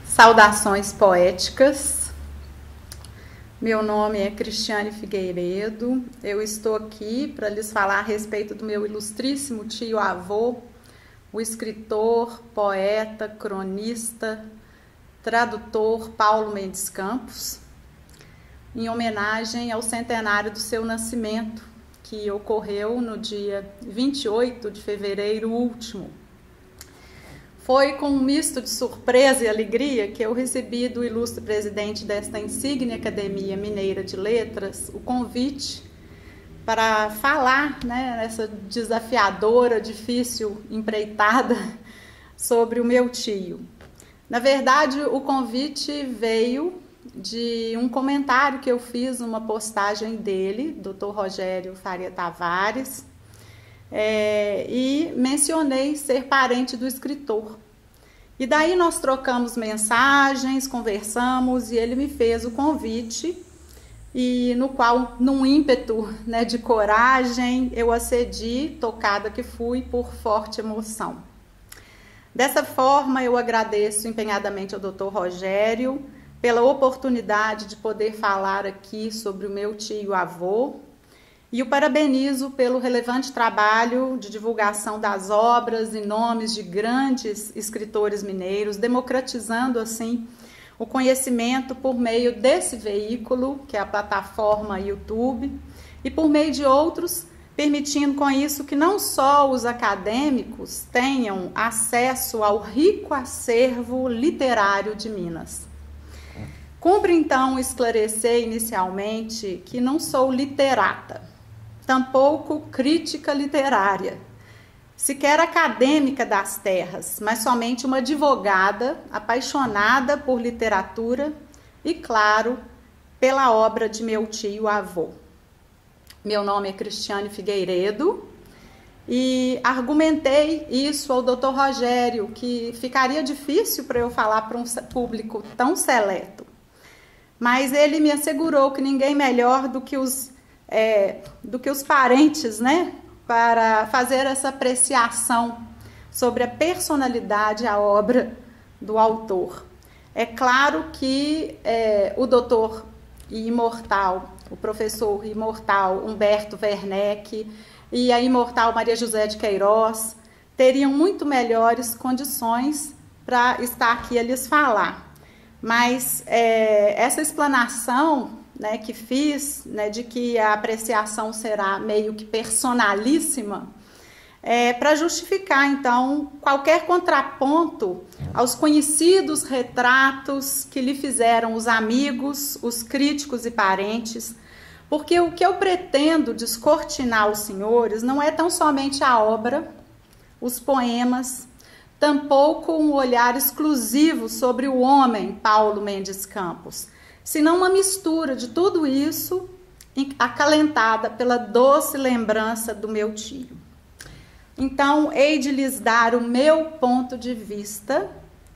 Saudações poéticas. Meu nome é Cristiane Figueiredo. Eu estou aqui para lhes falar a respeito do meu ilustríssimo tio-avô, o escritor, poeta, cronista, tradutor Paulo Mendes Campos, em homenagem ao centenário do seu nascimento, que ocorreu no dia 28 de fevereiro último. Foi com um misto de surpresa e alegria que eu recebi do ilustre presidente desta insigne Academia Mineira de Letras o convite para falar, nessa desafiadora, difícil empreitada sobre o meu tio. Na verdade, o convite veio de um comentário que eu fiz numa postagem dele, Dr. Rogério Faria Tavares, e mencionei ser parente do escritor. E daí nós trocamos mensagens, conversamos, e ele me fez o convite, e no qual, num ímpeto de coragem, eu acedi, tocada que fui por forte emoção. Dessa forma, eu agradeço empenhadamente ao Dr. Rogério pela oportunidade de poder falar aqui sobre o meu tio-avô, e o parabenizo pelo relevante trabalho de divulgação das obras e nomes de grandes escritores mineiros, democratizando assim o conhecimento por meio desse veículo, que é a plataforma YouTube, e por meio de outros, permitindo com isso que não só os acadêmicos tenham acesso ao rico acervo literário de Minas. Cumpre então esclarecer inicialmente que não sou literata, tampouco crítica literária, sequer acadêmica das terras, mas somente uma advogada apaixonada por literatura e, claro, pela obra de meu tio-avô. Meu nome é Cristiane Figueiredo e argumentei isso ao Dr. Rogério, que ficaria difícil para eu falar para um público tão seleto, mas ele me assegurou que ninguém melhor do que os parentes, para fazer essa apreciação sobre a personalidade e a obra do autor. É claro que o doutor imortal, o professor imortal Humberto Werneck e a imortal Maria José de Queiroz teriam muito melhores condições para estar aqui a lhes falar. Mas essa explanação que fiz, de que a apreciação será meio que personalíssima, para justificar, então, qualquer contraponto aos conhecidos retratos que lhe fizeram os amigos, os críticos e parentes, porque o que eu pretendo descortinar aos senhores não é tão somente a obra, os poemas, tampouco um olhar exclusivo sobre o homem Paulo Mendes Campos, senão uma mistura de tudo isso acalentada pela doce lembrança do meu tio. Então, hei de lhes dar o meu ponto de vista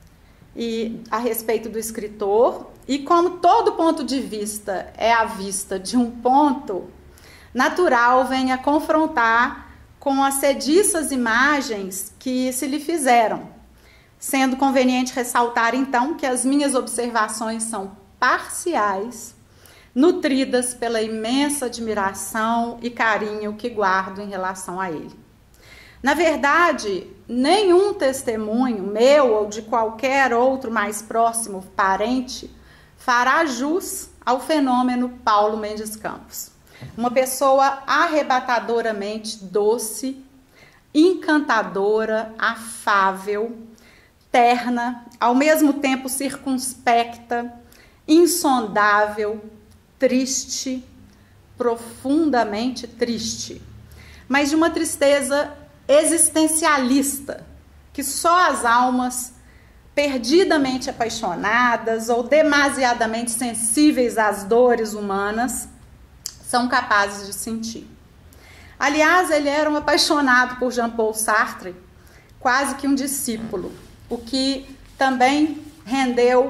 a respeito do escritor, e como todo ponto de vista é a vista de um ponto, natural venha confrontar com as sediças imagens que se lhe fizeram, sendo conveniente ressaltar, então, que as minhas observações são parciais, nutridas pela imensa admiração e carinho que guardo em relação a ele. Na verdade, nenhum testemunho meu ou de qualquer outro mais próximo parente fará jus ao fenômeno Paulo Mendes Campos. Uma pessoa arrebatadoramente doce, encantadora, afável, terna, ao mesmo tempo circunspecta, insondável, triste, profundamente triste, mas de uma tristeza existencialista, que só as almas perdidamente apaixonadas ou demasiadamente sensíveis às dores humanas são capazes de sentir. Aliás, ele era um apaixonado por Jean-Paul Sartre, quase que um discípulo, o que também rendeu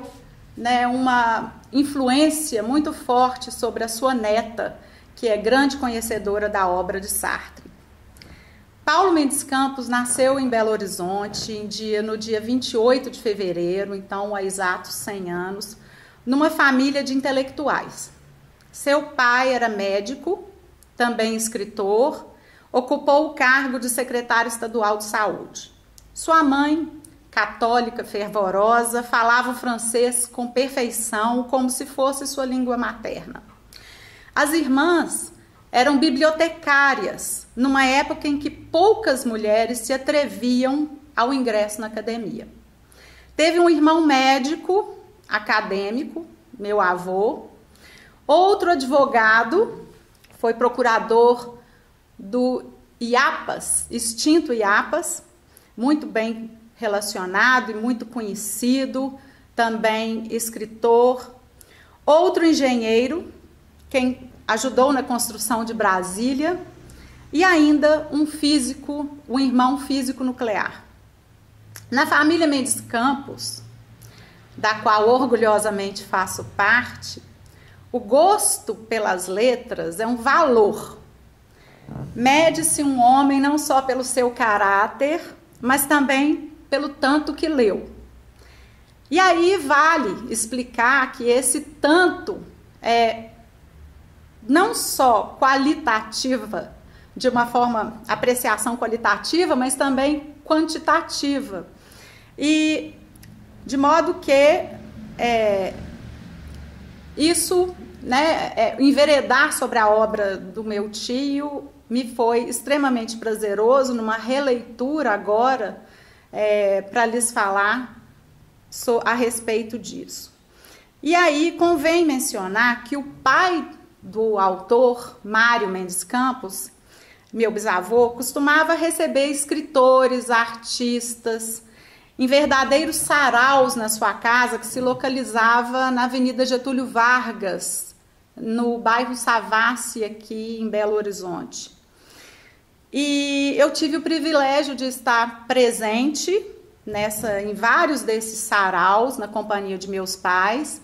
uma influência muito forte sobre a sua neta, que é grande conhecedora da obra de Sartre. Paulo Mendes Campos nasceu em Belo Horizonte no dia 28 de fevereiro, então há exatos 100 anos, numa família de intelectuais. Seu pai era médico, também escritor, ocupou o cargo de secretário estadual de saúde. Sua mãe, católica fervorosa, falava o francês com perfeição, como se fosse sua língua materna. As irmãs eram bibliotecárias, numa época em que poucas mulheres se atreviam ao ingresso na academia. Teve um irmão médico, acadêmico, meu avô, outro advogado, foi procurador do IAPAS, extinto IAPAS, muito bem relacionado e muito conhecido, também escritor. Outro engenheiro, quem ajudou na construção de Brasília, e ainda um físico, um irmão físico nuclear. Na família Mendes Campos, da qual orgulhosamente faço parte, o gosto pelas letras é um valor. Mede-se um homem não só pelo seu caráter, mas também pelo tanto que leu. E aí vale explicar que esse tanto é não só qualitativa, de uma forma, apreciação qualitativa, mas também quantitativa. E de modo que isso, né, enveredar sobre a obra do meu tio me foi extremamente prazeroso, numa releitura agora, para lhes falar a respeito disso. E aí convém mencionar que o pai do autor, Mário Mendes Campos, meu bisavô, costumava receber escritores, artistas, em verdadeiros saraus na sua casa, que se localizava na Avenida Getúlio Vargas, no bairro Savassi, aqui em Belo Horizonte. E eu tive o privilégio de estar presente em vários desses saraus, na companhia de meus pais,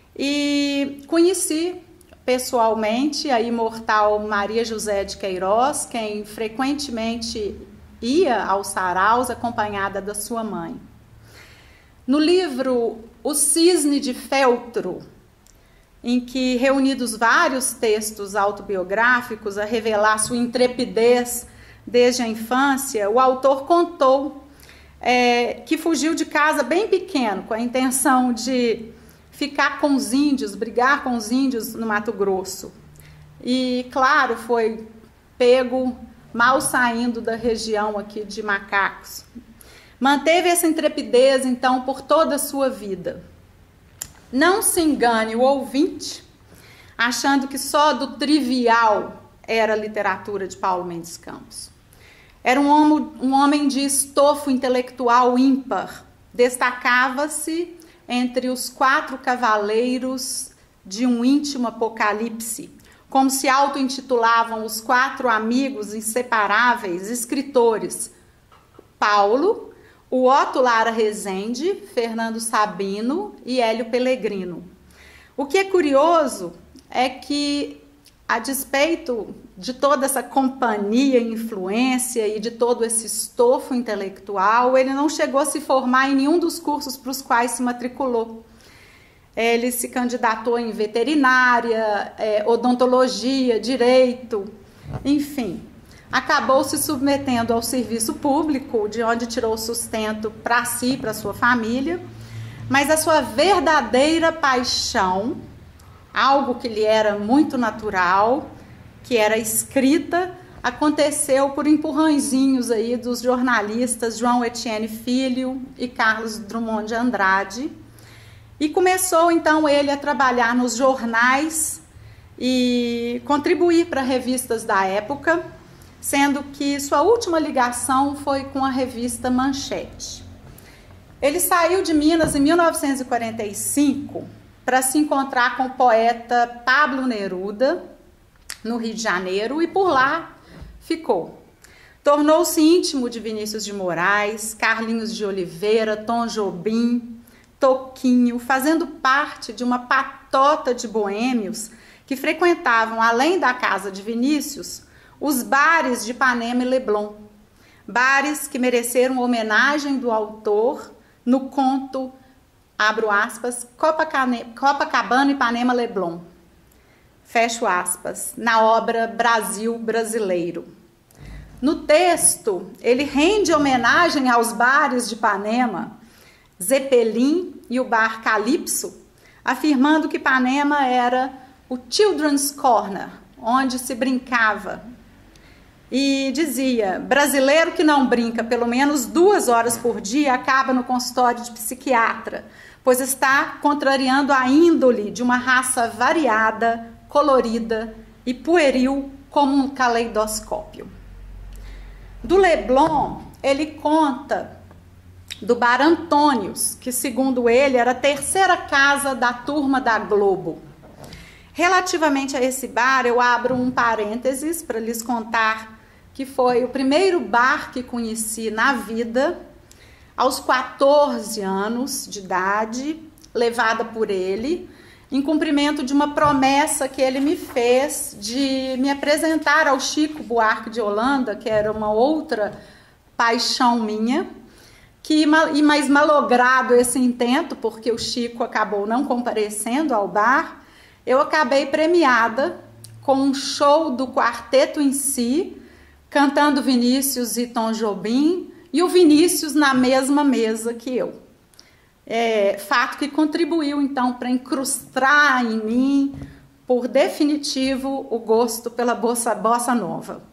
e conheci pessoalmente a imortal Maria José de Queiroz, quem frequentemente ia aos saraus acompanhada da sua mãe. No livro O Cisne de Feltro, em que reunidos vários textos autobiográficos a revelar sua intrepidez desde a infância, o autor contou que fugiu de casa bem pequeno, com a intenção de ficar com os índios, brigar com os índios no Mato Grosso. E, claro, foi pego mal saindo da região aqui de Macacos. Manteve essa intrepidez, então, por toda a sua vida. Não se engane o ouvinte, achando que só do trivial era a literatura de Paulo Mendes Campos. Era um homem de estofo intelectual ímpar. Destacava-se entre os 4 cavaleiros de um íntimo apocalipse, como se auto-intitulavam os 4 amigos inseparáveis escritores: Paulo, o Otto Lara Rezende, Fernando Sabino e Hélio Pellegrino. O que é curioso é que, a despeito de toda essa companhia e influência e de todo esse estofo intelectual, ele não chegou a se formar em nenhum dos cursos para os quais se matriculou. Ele se candidatou em veterinária, odontologia, direito, enfim. Acabou se submetendo ao serviço público, de onde tirou sustento para si e para sua família, mas a sua verdadeira paixão, algo que lhe era muito natural, que era escrita, aconteceu por empurrãozinhos aí dos jornalistas João Etienne Filho e Carlos Drummond de Andrade. E começou então ele a trabalhar nos jornais e contribuir para revistas da época, sendo que sua última ligação foi com a revista Manchete. Ele saiu de Minas em 1945 para se encontrar com o poeta Pablo Neruda, no Rio de Janeiro, e por lá ficou. Tornou-se íntimo de Vinícius de Moraes, Carlinhos de Oliveira, Tom Jobim, Toquinho, fazendo parte de uma patota de boêmios que frequentavam, além da casa de Vinícius, os bares de Ipanema e Leblon. bares que mereceram homenagem do autor no conto, abro aspas, Copacabana, Ipanema, Leblon, fecho aspas, na obra Brasil Brasileiro. No texto, ele rende homenagem aos bares de Ipanema, Zeppelin e o bar Calypso, afirmando que Ipanema era o Children's Corner, onde se brincava. E dizia, brasileiro que não brinca pelo menos 2 horas por dia acaba no consultório de psiquiatra, pois está contrariando a índole de uma raça variada, colorida e pueril como um caleidoscópio. Do Leblon, ele conta do Bar Antônios, que segundo ele era a 3ª casa da turma da Globo. Relativamente a esse bar, eu abro um parênteses para lhes contar que foi o primeiro bar que conheci na vida, aos 14 anos de idade, levada por ele, em cumprimento de uma promessa que ele me fez de me apresentar ao Chico Buarque de Holanda, que era uma outra paixão minha, mas malogrado esse intento, porque o Chico acabou não comparecendo ao bar, eu acabei premiada com um show do quarteto em si, cantando Vinícius e Tom Jobim, e o Vinícius na mesma mesa que eu. Fato que contribuiu, então, para incrustar em mim, por definitivo, o gosto pela bossa nova.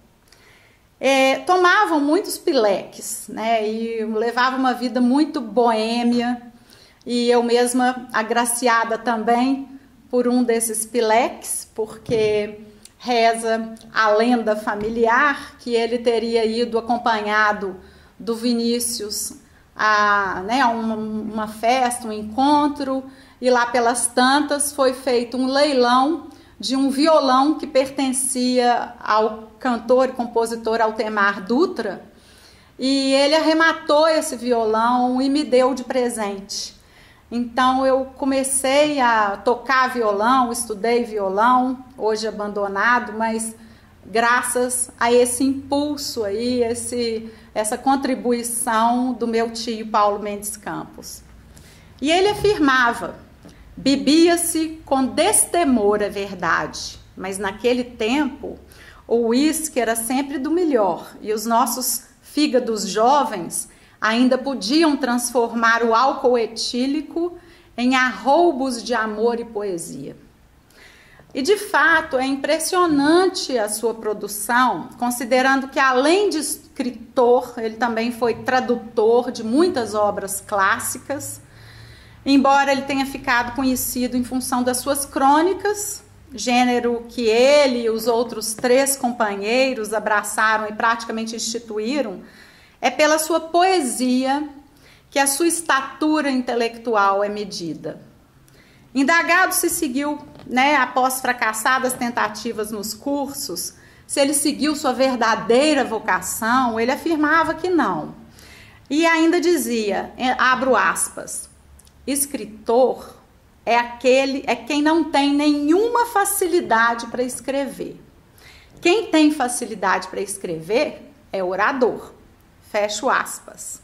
Tomavam muitos pileques, né, e levavam uma vida muito boêmia, e eu mesma agraciada também por um desses pileques, porque reza a lenda familiar que ele teria ido acompanhado do Vinícius a uma festa, um encontro, e lá pelas tantas foi feito um leilão de um violão que pertencia ao cantor e compositor Altemar Dutra, e ele arrematou esse violão e me deu de presente. Então eu comecei a tocar violão, estudei violão, hoje abandonado, mas graças a esse impulso aí, essa contribuição do meu tio Paulo Mendes Campos. E ele afirmava, bebia-se com destemor, é verdade, mas naquele tempo o uísque era sempre do melhor e os nossos fígados jovens ainda podiam transformar o álcool etílico em arroubos de amor e poesia. E de fato é impressionante a sua produção, considerando que além de escritor, ele também foi tradutor de muitas obras clássicas, embora ele tenha ficado conhecido em função das suas crônicas, gênero que ele e os outros 3 companheiros abraçaram e praticamente instituíram, é pela sua poesia que a sua estatura intelectual é medida. Indagado se seguiu, após fracassadas tentativas nos cursos, se ele seguiu sua verdadeira vocação, ele afirmava que não. E ainda dizia, abro aspas, escritor é quem não tem nenhuma facilidade para escrever. Quem tem facilidade para escrever é orador. Fecho aspas.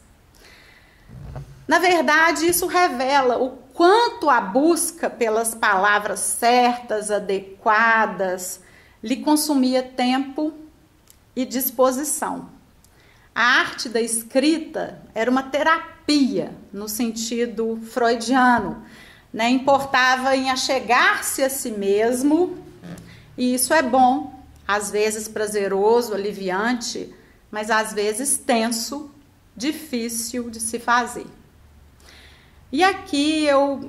Na verdade, isso revela o quanto a busca pelas palavras certas, adequadas, lhe consumia tempo e disposição. A arte da escrita era uma terapia, no sentido freudiano, importava em achegar-se a si mesmo, e isso é bom, às vezes prazeroso, aliviante, mas às vezes tenso, difícil de se fazer. E aqui eu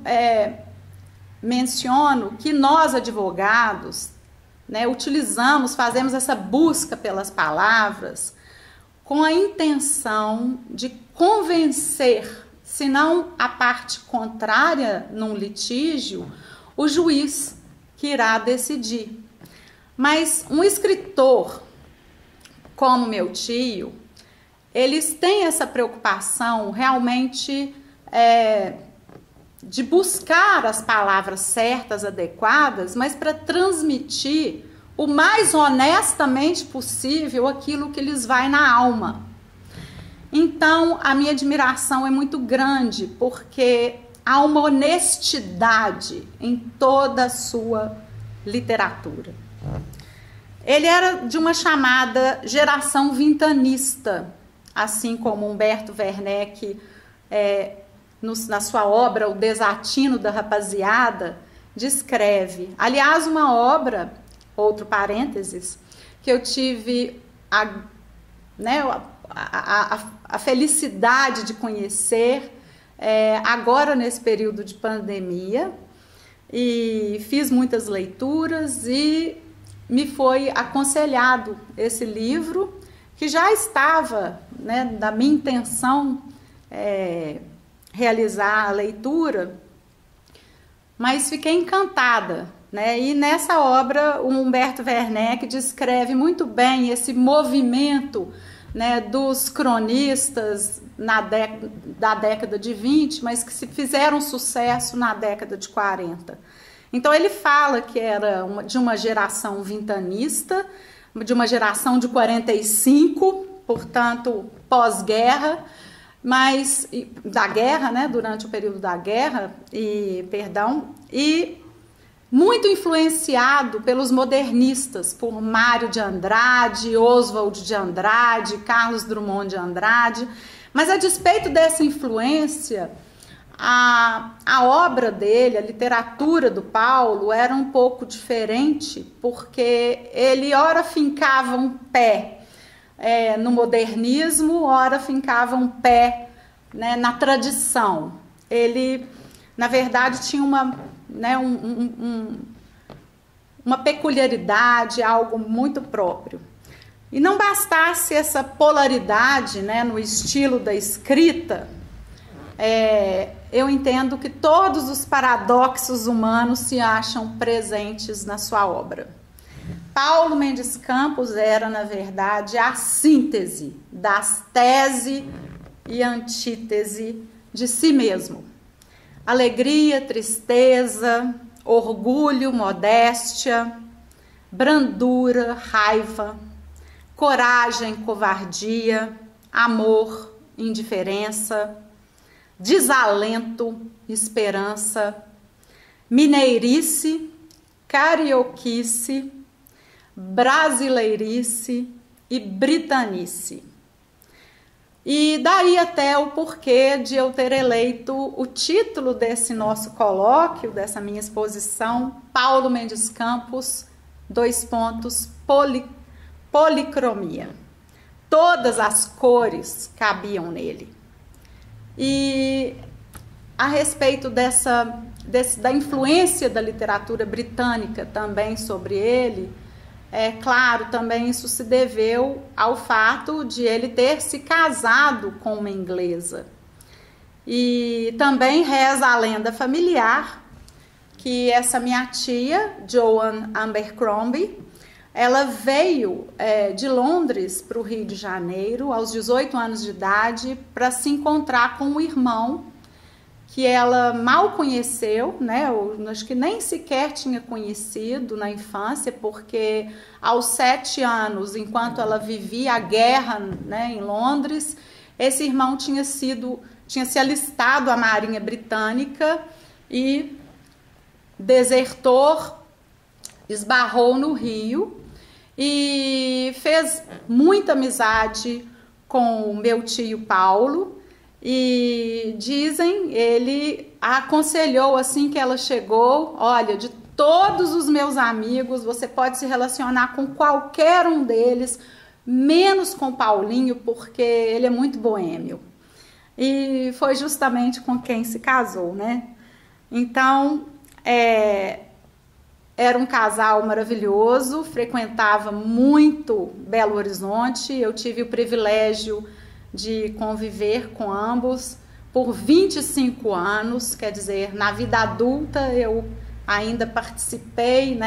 menciono que nós, advogados, fazemos essa busca pelas palavras com a intenção de convencer, se não a parte contrária num litígio, o juiz que irá decidir. Mas um escritor como meu tio, eles têm essa preocupação realmente de buscar as palavras certas, adequadas, mas para transmitir o mais honestamente possível aquilo que lhes vai na alma. Então, a minha admiração é muito grande, porque há uma honestidade em toda a sua literatura. Ele era de uma chamada geração vintanista, assim como Humberto Werneck, na sua obra O Desatino da Rapaziada, descreve. Aliás, uma obra, outro parênteses, que eu tive a felicidade de conhecer agora nesse período de pandemia, e fiz muitas leituras e me foi aconselhado esse livro, que já estava, da minha intenção realizar a leitura, mas fiquei encantada, e nessa obra o Humberto Werneck descreve muito bem esse movimento, dos cronistas da década de 20, mas que se fizeram sucesso na década de 40. Então ele fala que era de uma geração vintanista, de uma geração de 45, portanto pós-guerra, mas da guerra, durante o período da guerra, e muito influenciado pelos modernistas, por Mário de Andrade, Oswald de Andrade, Carlos Drummond de Andrade. Mas a despeito dessa influência, a obra dele, a literatura do Paulo, era um pouco diferente, porque ele ora fincava um pé no modernismo, ora fincava um pé na tradição. Ele, na verdade, tinha uma peculiaridade, algo muito próprio. E não bastasse essa polaridade, no estilo da escrita, eu entendo que todos os paradoxos humanos se acham presentes na sua obra. Paulo Mendes Campos era, na verdade, a síntese das tese e antítese de si mesmo. Alegria, tristeza, orgulho, modéstia, brandura, raiva, coragem, covardia, amor, indiferença, desalento, esperança, mineirice, carioquice, brasileirice e britanice. E daí até o porquê de eu ter eleito o título desse nosso colóquio, dessa minha exposição, Paulo Mendes Campos, policromia. Todas as cores cabiam nele. E a respeito da influência da literatura britânica também sobre ele, claro, também isso se deveu ao fato de ele ter se casado com uma inglesa. E também reza a lenda familiar que essa minha tia, Joan Abercrombie, ela veio de Londres para o Rio de Janeiro aos 18 anos de idade para se encontrar com um irmão que ela mal conheceu, eu acho que nem sequer tinha conhecido na infância, porque aos 7 anos, enquanto ela vivia a guerra, em Londres, esse irmão tinha se alistado à Marinha Britânica e desertor, esbarrou no Rio e fez muita amizade com o meu tio Paulo. E dizem, ele a aconselhou assim que ela chegou: olha, de todos os meus amigos, você pode se relacionar com qualquer um deles, menos com Paulinho, porque ele é muito boêmio. E foi justamente com quem se casou, Então, era um casal maravilhoso, frequentava muito Belo Horizonte. Eu tive o privilégio de conviver com ambos por 25 anos, quer dizer, na vida adulta eu ainda participei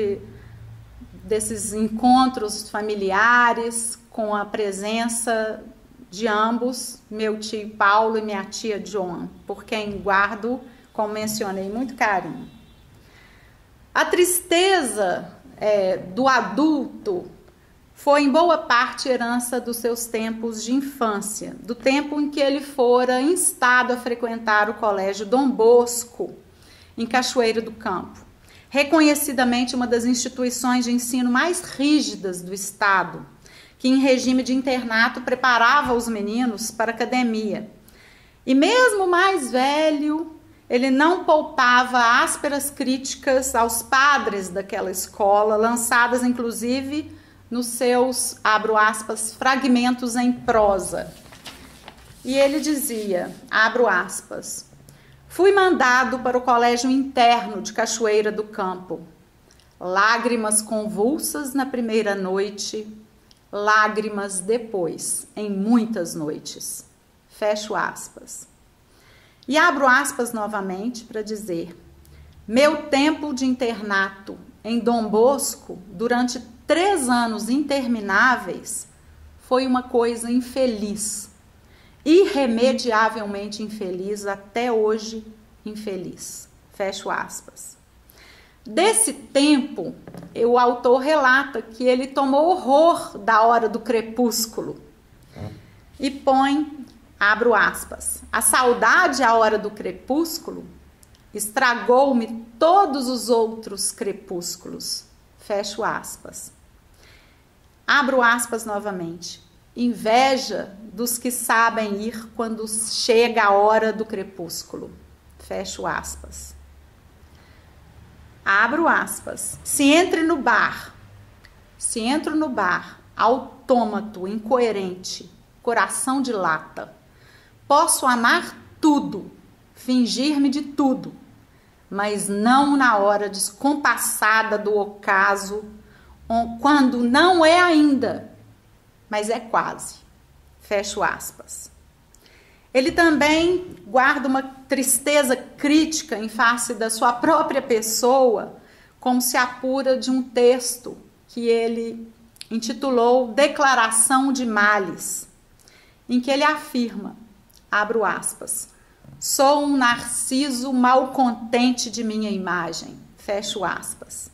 desses encontros familiares com a presença de ambos, meu tio Paulo e minha tia Joan, por quem guardo, como mencionei, muito carinho. A tristeza do adulto foi em boa parte herança dos seus tempos de infância, do tempo em que ele fora instado a frequentar o Colégio Dom Bosco, em Cachoeira do Campo, reconhecidamente uma das instituições de ensino mais rígidas do estado, que em regime de internato preparava os meninos para a academia. E mesmo mais velho, ele não poupava ásperas críticas aos padres daquela escola, lançadas inclusive nos seus, abro aspas, fragmentos em prosa. E ele dizia, abro aspas, fui mandado para o colégio interno de Cachoeira do Campo. Lágrimas convulsas na primeira noite, lágrimas depois, em muitas noites. Fecho aspas. E abro aspas novamente para dizer, meu tempo de internato em Dom Bosco, durante 3 anos intermináveis, foi uma coisa infeliz, irremediavelmente infeliz, até hoje infeliz. Fecho aspas. Desse tempo, o autor relata que ele tomou horror da hora do crepúsculo e põe, abro aspas, a saudade à hora do crepúsculo estragou-me todos os outros crepúsculos. Fecho aspas. Abro aspas novamente. Inveja dos que sabem ir quando chega a hora do crepúsculo. Fecho aspas. Abro aspas. Se entro no bar, autômato, incoerente, coração de lata, posso amar tudo, fingir-me de tudo, mas não na hora descompassada do ocaso, quando não é ainda, mas é quase. Fecho aspas. Ele também guarda uma tristeza crítica em face da sua própria pessoa, como se apura de um texto que ele intitulou Declaração de Males, em que ele afirma, abro aspas, sou um narciso malcontente de minha imagem, fecho aspas.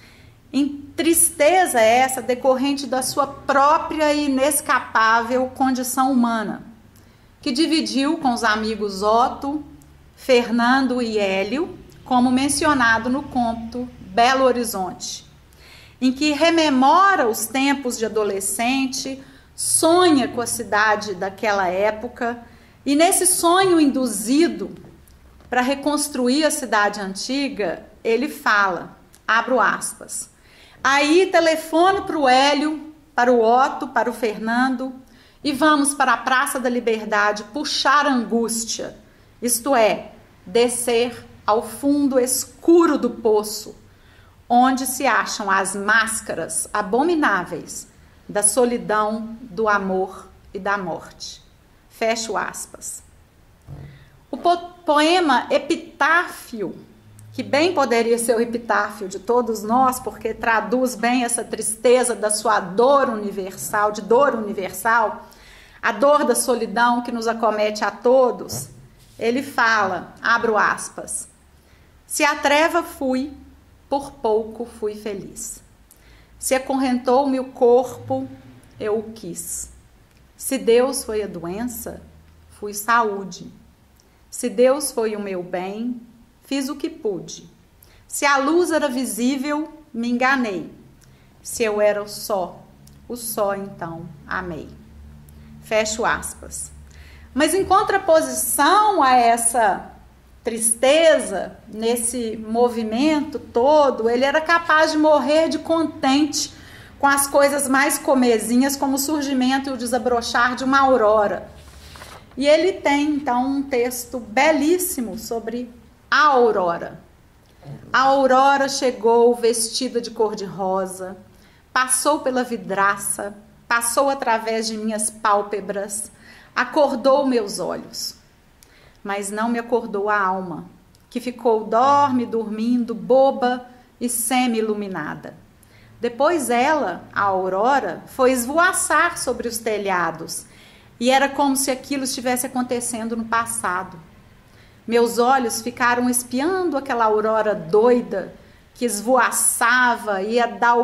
Em tristeza essa decorrente da sua própria e inescapável condição humana, que dividiu com os amigos Otto, Fernando e Hélio, como mencionado no conto Belo Horizonte, em que rememora os tempos de adolescente, sonha com a cidade daquela época, e nesse sonho induzido para reconstruir a cidade antiga, ele fala, abro aspas, aí telefono para o Hélio, para o Otto, para o Fernando, e vamos para a Praça da Liberdade puxar angústia, isto é, descer ao fundo escuro do poço, onde se acham as máscaras abomináveis da solidão, do amor e da morte. Fecho aspas. O poema Epitáfio, que bem poderia ser o epitáfio de todos nós, porque traduz bem essa tristeza da sua dor universal, de dor universal, a dor da solidão que nos acomete a todos, ele fala, abro aspas, se a treva fui, por pouco fui feliz. Se acorrentou-me o corpo, eu o quis. Se Deus foi a doença, fui saúde. Se Deus foi o meu bem, fiz o que pude. Se a luz era visível, me enganei. Se eu era o só então amei. Fecho aspas. Mas em contraposição a essa tristeza, nesse movimento todo, ele era capaz de morrer de contente com as coisas mais comezinhas, como o surgimento e o desabrochar de uma aurora. E ele tem, então, um texto belíssimo sobre a aurora. A aurora chegou vestida de cor-de-rosa, passou pela vidraça, passou através de minhas pálpebras, acordou meus olhos, mas não me acordou a alma, que ficou dormindo, boba e semi-iluminada. Depois ela, a aurora, foi esvoaçar sobre os telhados, e era como se aquilo estivesse acontecendo no passado. Meus olhos ficaram espiando aquela aurora doida que esvoaçava e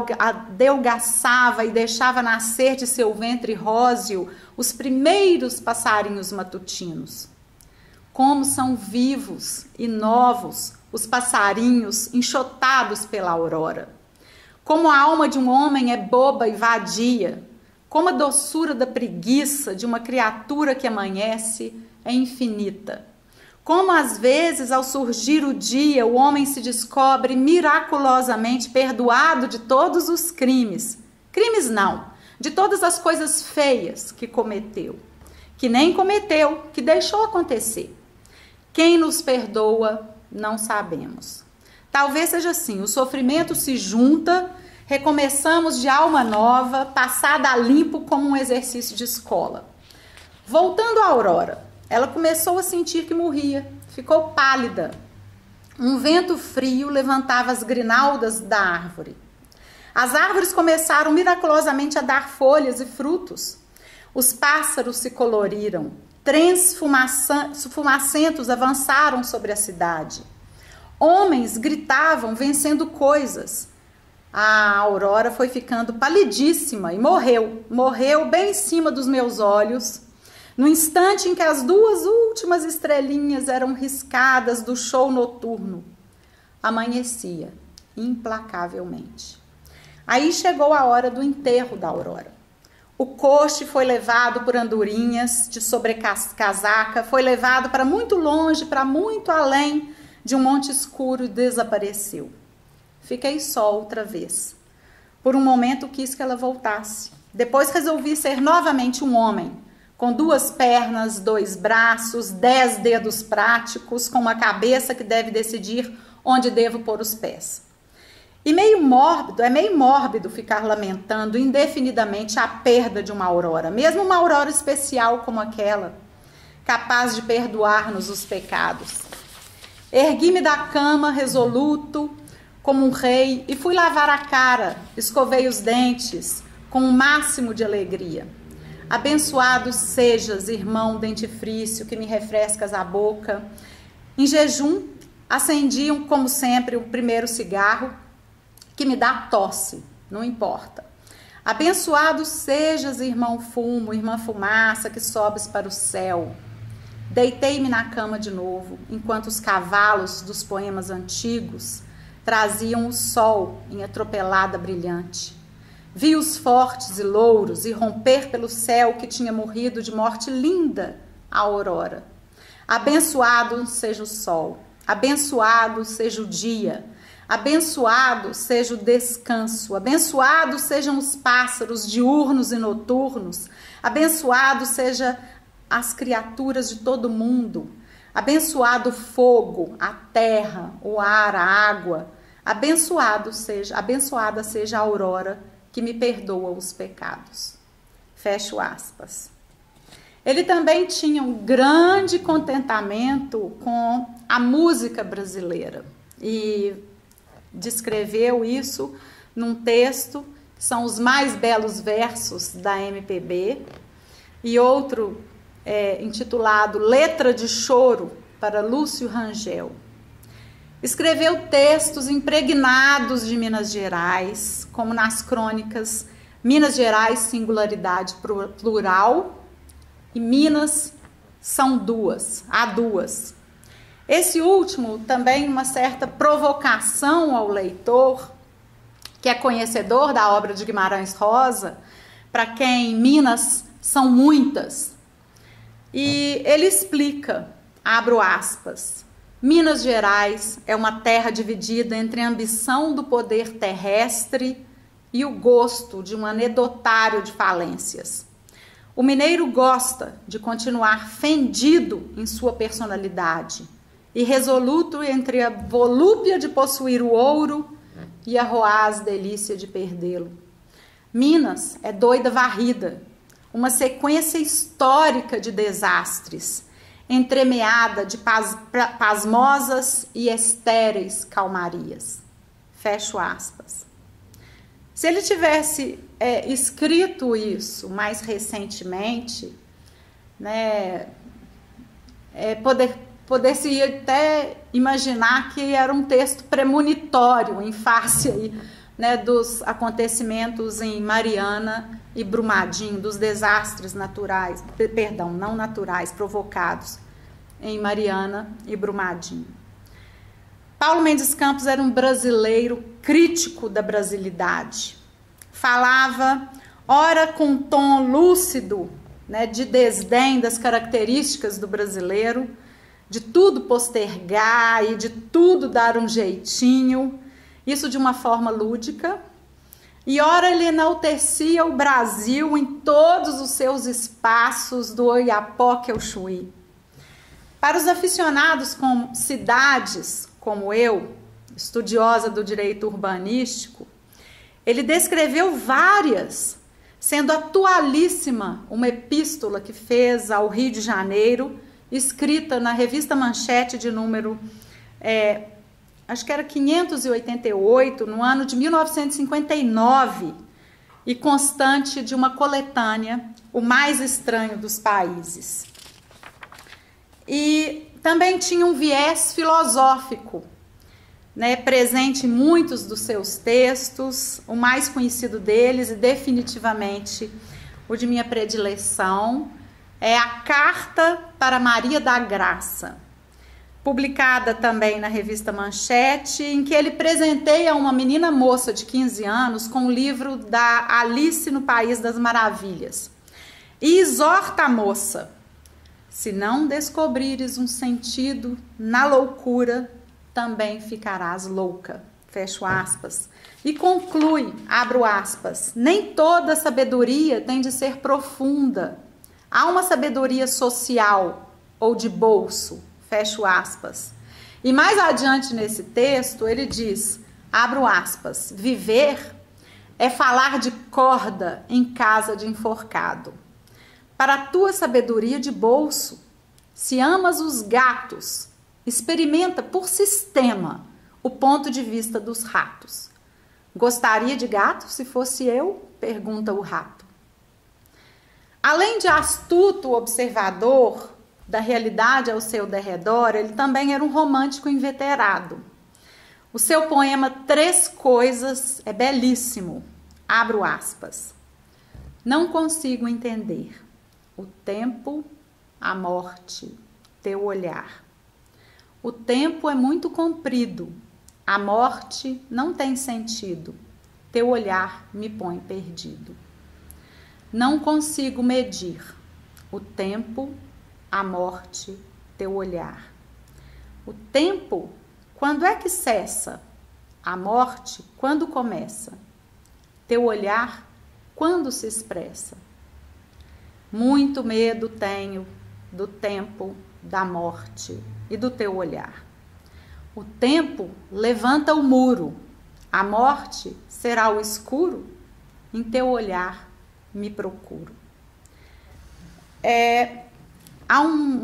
adelgaçava e deixava nascer de seu ventre róseo os primeiros passarinhos matutinos. Como são vivos e novos os passarinhos enxotados pela aurora. Como a alma de um homem é boba e vadia. Como a doçura da preguiça de uma criatura que amanhece é infinita. Como às vezes, ao surgir o dia, o homem se descobre miraculosamente perdoado de todos os crimes. Crimes não, de todas as coisas feias que cometeu. Que nem cometeu, que deixou acontecer. Quem nos perdoa, não sabemos. Talvez seja assim, o sofrimento se junta, recomeçamos de alma nova, passada a limpo como um exercício de escola. Voltando à Aurora, ela começou a sentir que morria, ficou pálida. Um vento frio levantava as grinaldas da árvore. As árvores começaram miraculosamente a dar folhas e frutos. Os pássaros se coloriram. Trens fumacentos avançaram sobre a cidade. Homens gritavam vencendo coisas. A Aurora foi ficando palidíssima e morreu. Morreu bem em cima dos meus olhos. No instante em que as duas últimas estrelinhas eram riscadas do show noturno. Amanhecia, implacavelmente. Aí chegou a hora do enterro da Aurora. O coche foi levado por andorinhas de sobrecasaca, foi levado para muito longe, para muito além de um monte escuro e desapareceu. Fiquei só outra vez. Por um momento quis que ela voltasse. Depois resolvi ser novamente um homem, com 2 pernas, 2 braços, 10 dedos práticos, com uma cabeça que deve decidir onde devo pôr os pés. E meio mórbido ficar lamentando indefinidamente a perda de uma aurora, mesmo uma aurora especial como aquela, capaz de perdoar-nos os pecados. Ergui-me da cama, resoluto, como um rei, e fui lavar a cara, escovei os dentes, com o máximo de alegria. Abençoado sejas, irmão dentifrício, que me refrescas a boca. Em jejum, acendi, como sempre, o primeiro cigarro, que me dá tosse, não importa. Abençoado sejas, irmão fumo, irmã fumaça, que sobes para o céu. Deitei-me na cama de novo, enquanto os cavalos dos poemas antigos traziam o sol em atropelada brilhante. Vi os fortes e louros irromper pelo céu que tinha morrido de morte linda a aurora. Abençoado seja o sol, abençoado seja o dia, abençoado seja o descanso, abençoados sejam os pássaros diurnos e noturnos, abençoado seja as criaturas de todo mundo, abençoado o fogo, a terra, o ar, a água, abençoada seja a aurora que me perdoa os pecados. Fecho aspas. Ele também tinha um grande contentamento com a música brasileira e descreveu isso num texto, que são os mais belos versos da MPB, e outro intitulado Letra de Choro, para Lúcio Rangel. Escreveu textos impregnados de Minas Gerais, como nas crônicas Minas Gerais, singularidade plural, e Minas são duas, há duas. Esse último também uma certa provocação ao leitor, que é conhecedor da obra de Guimarães Rosa, para quem Minas são muitas. E ele explica, abro aspas, Minas Gerais é uma terra dividida entre a ambição do poder terrestre e o gosto de um anedotário de falências. O mineiro gosta de continuar fendido em sua personalidade e resoluto entre a volúpia de possuir o ouro e a roaz delícia de perdê-lo. Minas é doida varrida, uma sequência histórica de desastres, entremeada de pasmosas e estéreis calmarias. Fecho aspas. Se ele tivesse escrito isso mais recentemente, né, poder-se até imaginar que era um texto premonitório em face aí, né, dos acontecimentos em Mariana e Brumadinho, dos desastres naturais, perdão, não naturais, provocados em Mariana e Brumadinho. Paulo Mendes Campos era um brasileiro crítico da brasilidade. Falava, ora com um tom lúcido, né, de desdém das características do brasileiro, de tudo postergar e de tudo dar um jeitinho, isso de uma forma lúdica. E ora ele enaltecia o Brasil em todos os seus espaços, do Oiapoque ao Chuí. Para os aficionados com cidades, como eu, estudiosa do direito urbanístico, ele descreveu várias, sendo atualíssima uma epístola que fez ao Rio de Janeiro, escrita na revista Manchete de número, acho que era 588, no ano de 1959, e constante de uma coletânea, O Mais Estranho dos Países. E também tinha um viés filosófico, né, presente em muitos dos seus textos. O mais conhecido deles, e definitivamente o de minha predileção, é a Carta para Maria da Graça, publicada também na revista Manchete, em que ele presenteia uma menina moça de 15 anos com o livro da Alice no País das Maravilhas. E exorta a moça: se não descobrires um sentido na loucura, também ficarás louca. Fecho aspas. E conclui, abro aspas, nem toda sabedoria tem de ser profunda. Há uma sabedoria social ou de bolso. Fecho aspas. E mais adiante nesse texto, ele diz, abro aspas, viver é falar de corda em casa de enforcado. Para a tua sabedoria de bolso, se amas os gatos, experimenta por sistema o ponto de vista dos ratos. Gostaria de gato se fosse eu? Pergunta o rato. Além de astuto observador da realidade ao seu derredor, ele também era um romântico inveterado. O seu poema Três Coisas é belíssimo. Abro aspas. Não consigo entender o tempo, a morte, teu olhar. O tempo é muito comprido, a morte não tem sentido, teu olhar me põe perdido. Não consigo medir o tempo, a morte, teu olhar. O tempo, quando é que cessa? A morte, quando começa? Teu olhar, quando se expressa? Muito medo tenho do tempo, da morte e do teu olhar. O tempo levanta o muro, a morte será o escuro, em teu olhar me procuro. Há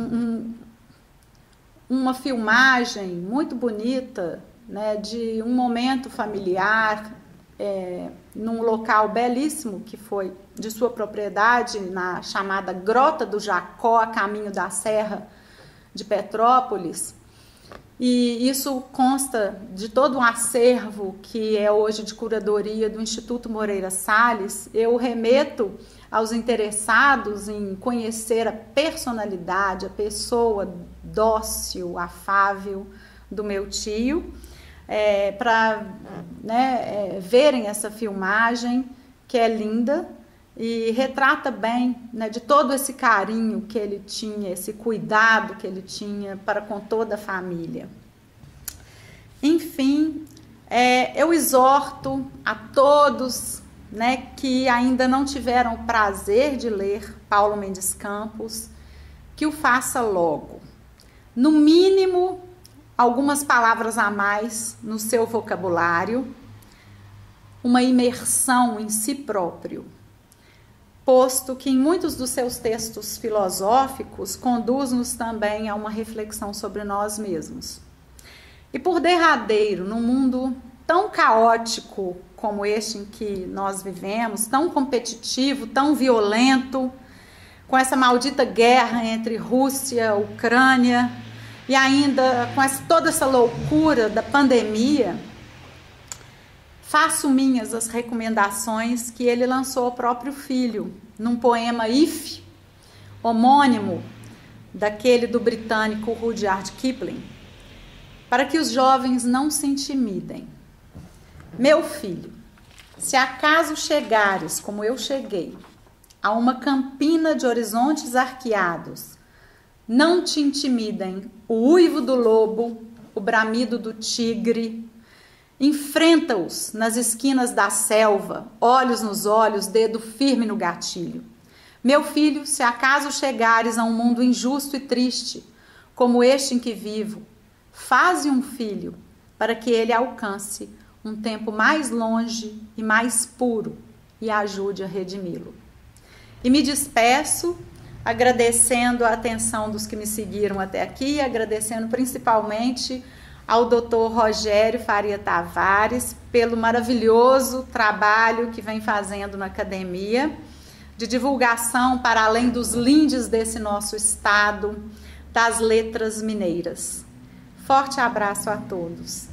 uma filmagem muito bonita, né, de um momento familiar, num local belíssimo que foi de sua propriedade, na chamada Grota do Jacó, a caminho da Serra de Petrópolis. E isso consta de todo um acervo que é hoje de curadoria do Instituto Moreira Salles. Eu remeto aos interessados em conhecer a personalidade, a pessoa dócil, afável do meu tio, para verem essa filmagem, que é linda e retrata bem, né, de todo esse carinho que ele tinha, esse cuidado que ele tinha para com toda a família. Enfim, eu exorto a todos, né, que ainda não tiveram o prazer de ler Paulo Mendes Campos, que o faça logo. No mínimo, algumas palavras a mais no seu vocabulário, uma imersão em si próprio, posto que em muitos dos seus textos filosóficos conduz-nos também a uma reflexão sobre nós mesmos. E por derradeiro, num mundo tão caótico como este em que nós vivemos, tão competitivo, tão violento, com essa maldita guerra entre Rússia e Ucrânia, E ainda com toda essa loucura da pandemia, faço minhas as recomendações que ele lançou ao próprio filho, num poema If, homônimo daquele do britânico Rudyard Kipling, para que os jovens não se intimidem. Meu filho, se acaso chegares, como eu cheguei, a uma campina de horizontes arqueados, não te intimidem o uivo do lobo, o bramido do tigre. Enfrenta-os nas esquinas da selva, olhos nos olhos, dedo firme no gatilho. Meu filho, se acaso chegares a um mundo injusto e triste, como este em que vivo, faze um filho para que ele alcance um tempo mais longe e mais puro e ajude a redimi-lo. E me despeço agradecendo a atenção dos que me seguiram até aqui, agradecendo principalmente ao Dr. Rogério Faria Tavares pelo maravilhoso trabalho que vem fazendo na academia, de divulgação para além dos lindes desse nosso estado, das letras mineiras. Forte abraço a todos.